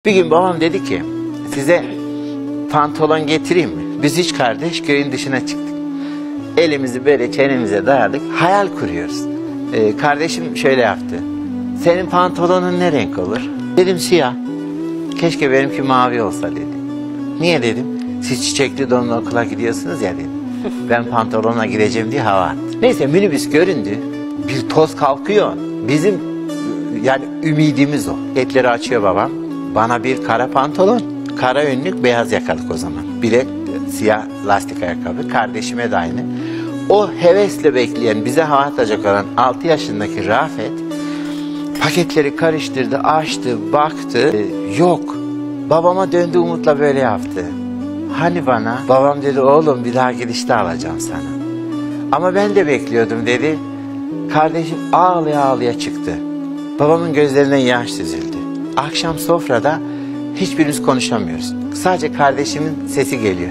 Bir gün babam dedi ki size pantolon getireyim mi? Biz üç kardeş köyün dışına çıktık. Elimizi böyle çenemize dayadık. Hayal kuruyoruz. Kardeşim şöyle yaptı. Senin pantolonun ne renk olur? Dedim siyah. Keşke benimki mavi olsa dedi. Niye dedim? Siz çiçekli donla okula gidiyorsunuz ya dedim. Ben pantolonla gideceğim diye hava attı. Neyse minibüs göründü. Bir toz kalkıyor. Bizim yani ümidimiz o. Etleri açıyor babam. Bana bir kara pantolon. Kara önlük, beyaz yakalık o zaman. Bilek, siyah lastik ayakkabı. Kardeşime de aynı. O hevesle bekleyen, bize hava atacak olan 6 yaşındaki Rafet paketleri karıştırdı, açtı, baktı. Yok. Babama döndü umutla böyle yaptı. Hani bana? Babam dedi oğlum bir daha gidişte alacağım sana. Ama ben de bekliyordum dedi. Kardeşim ağlaya ağlaya çıktı. Babamın gözlerinden yaş süzüldü. Akşam sofrada hiçbirimiz konuşamıyoruz. Sadece kardeşimin sesi geliyor.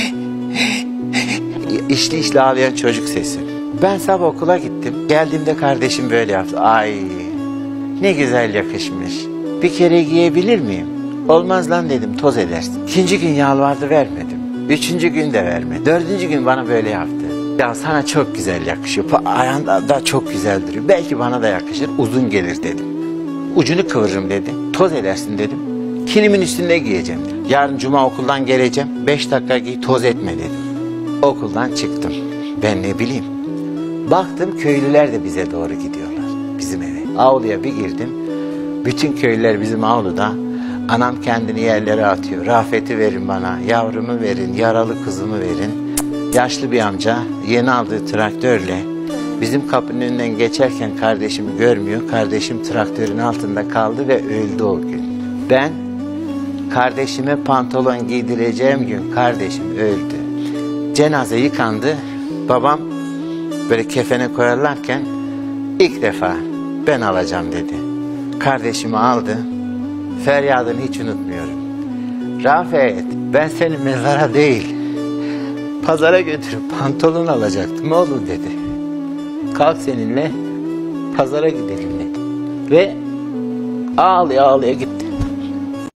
İşli işli ağlayan çocuk sesi. Ben sabah okula gittim. Geldiğimde kardeşim böyle yaptı. Ay ne güzel yakışmış. Bir kere giyebilir miyim? Olmaz lan dedim, toz edersin. 2. gün yalvardı, vermedim. 3. gün de vermedi. 4. gün bana böyle yaptı. Ya sana çok güzel yakışıyor. Ayağında da çok güzel duruyor. Belki bana da yakışır, uzun gelir dedim. Ucunu kıvırırım dedi. Toz edersin dedim. Kilimin üstünde giyeceğim dedim. Yarın cuma okuldan geleceğim. 5 dakika giy, toz etme dedim. Okuldan çıktım. Ben ne bileyim. Baktım köylüler de bize doğru gidiyorlar. Bizim eve. Avluya bir girdim. Bütün köylüler bizim avluda. Anam kendini yerlere atıyor. Rafet'i verin bana, yavrumu verin, yaralı kızımı verin. Yaşlı bir amca yeni aldığı traktörle bizim kapının önünden geçerken kardeşimi görmüyor. Kardeşim traktörün altında kaldı ve öldü o gün. Ben kardeşime pantolon giydireceğim gün kardeşim öldü. Cenaze yıkandı. Babam böyle kefene koyarlarken ilk defa ben alacağım dedi. Kardeşimi aldı. Feryadını hiç unutmuyorum. Rafet, ben seni mezara değil, pazara götürüp pantolon alacaktım oğlum dedi. Kalk seninle pazara gidelim dedi. Ve ağlaya ağlaya gitti.